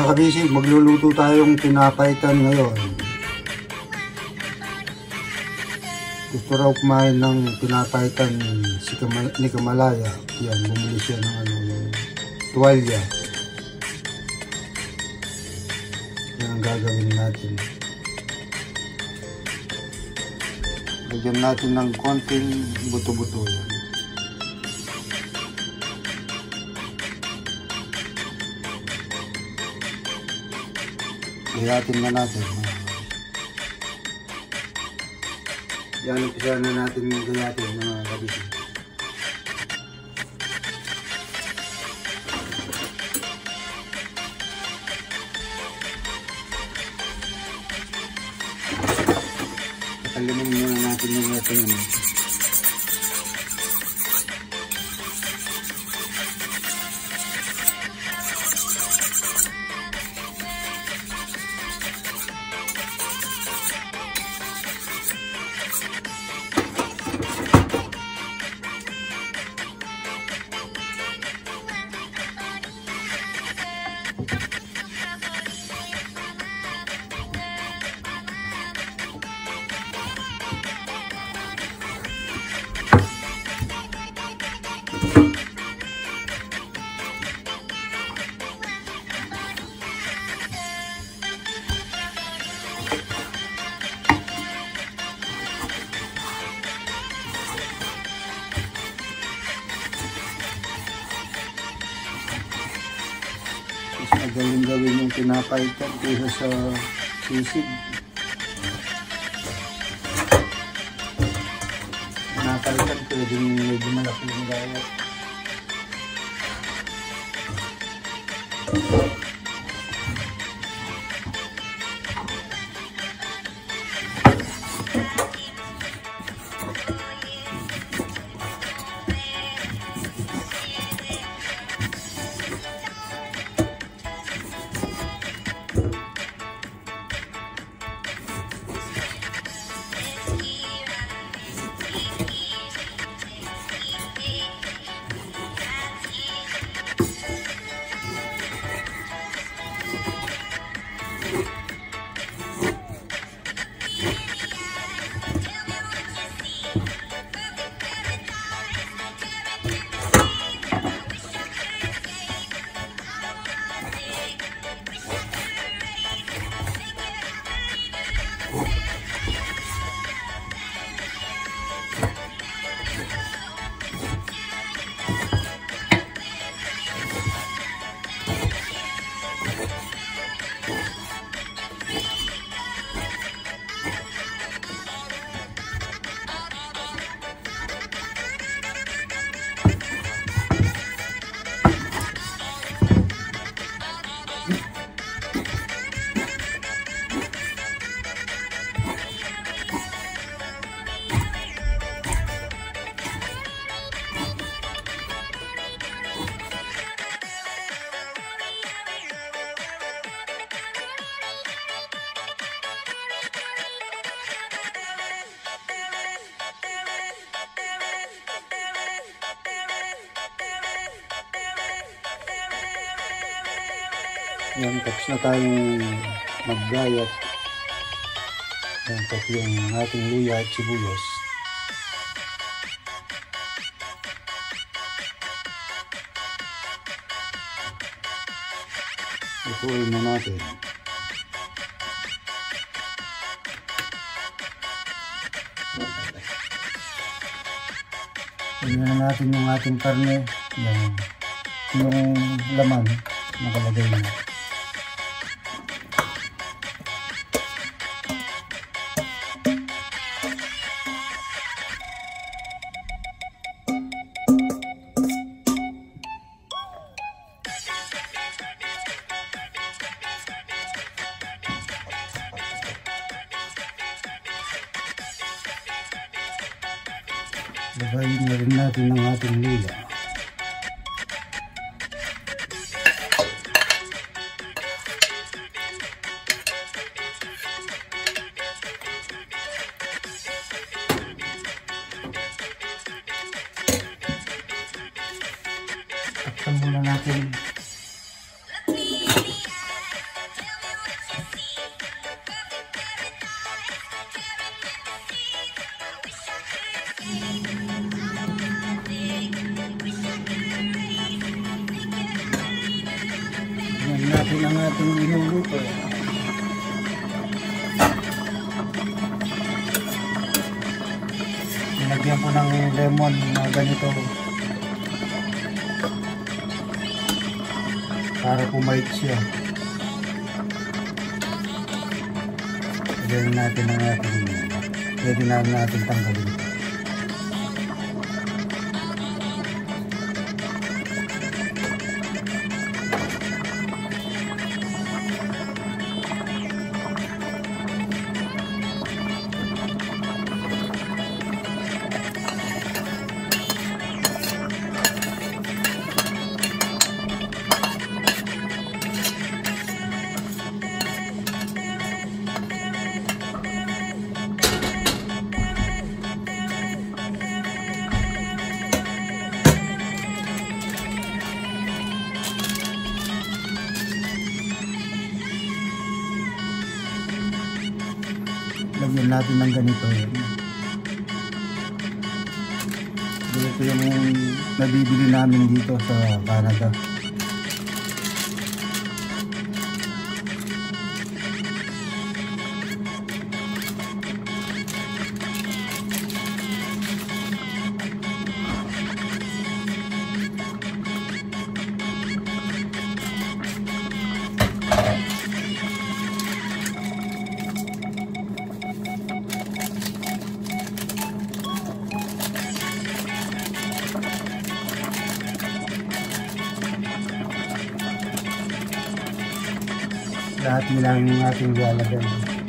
kabisig, magluluto tayong pinapaitan ngayon. Gusto raw kumain ng pinapaitan ni Kamalaya. Yan, bumili siya ng tuwalya. Yan ang gagawin natin. Lagyan natin ng konting buto-buto yan. Gayatin na natin. Yan, umpisa na natin yung gayatin mga kabisig. Patalimin muna natin yung ating magaling gawin yung pinapaitan kaysa sa sisig. Pinapaitan pwedeng medyo malaki yung gayat. Yan, tapos na tayong maggayat. Yan, tapos yung ating luya at sibuyas. Ituloy na natin. Tingnan natin yung ating karne. Yan, yung laman nakalagay na. Lagayin na rin natin ang ating luya. Takpan muna natin. Yan natin ang ating inuluto. Nilagyan ko ng lemon na ganito para kumait siya. Lagyan natin ang ating, pwede na natin tanggalin ito. Lagyan natin ng ganito. Ganito yung nabibili namin dito sa Canada. Lahat nila ang ating lalagyan.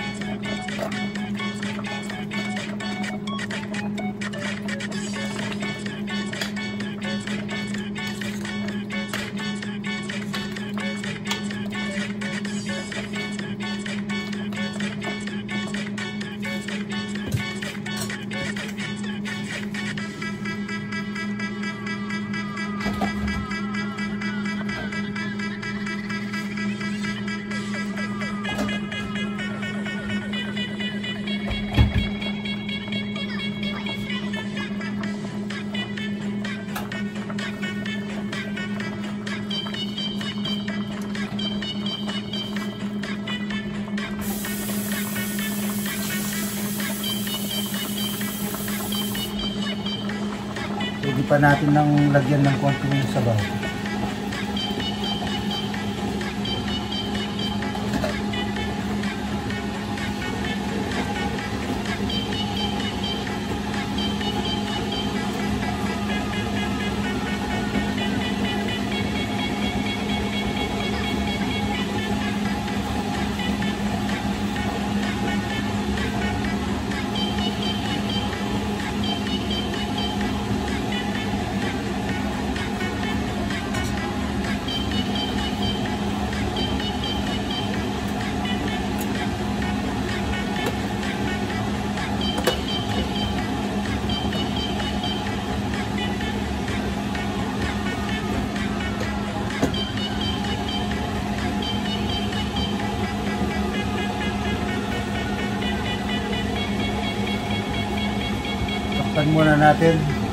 Pwede pa natin nang lagyan ng konting sabaw. Takpan muna natin.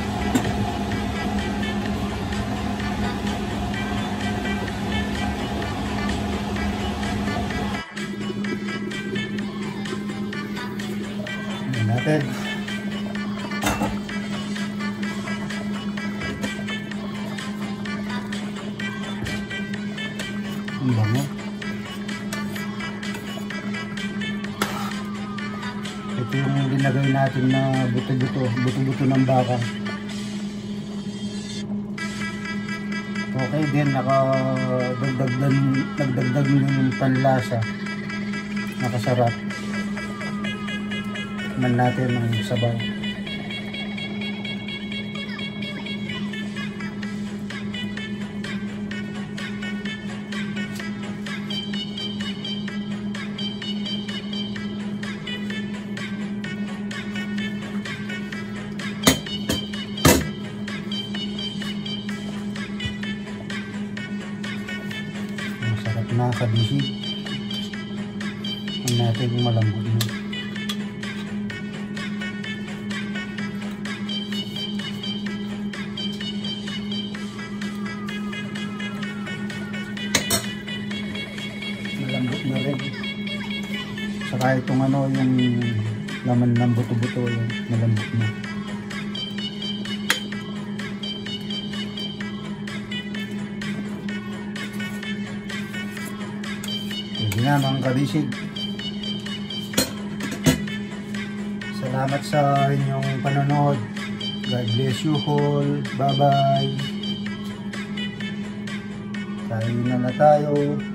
Tingnan natin. Ang bango. Ito yung linagay natin na buto-buto ng baka. Okay din, nagdagdag yung panlasa. Nakasarap. Man natin ng sabaw. Masarap na kabisig. Ang natin kung malambot na. Saka itong ano, yung laman ng buto-buto, yung malambot na. Pwede na mga kabisig. Salamat sa inyong panonood. God bless you all. Bye bye. Kain na tayo.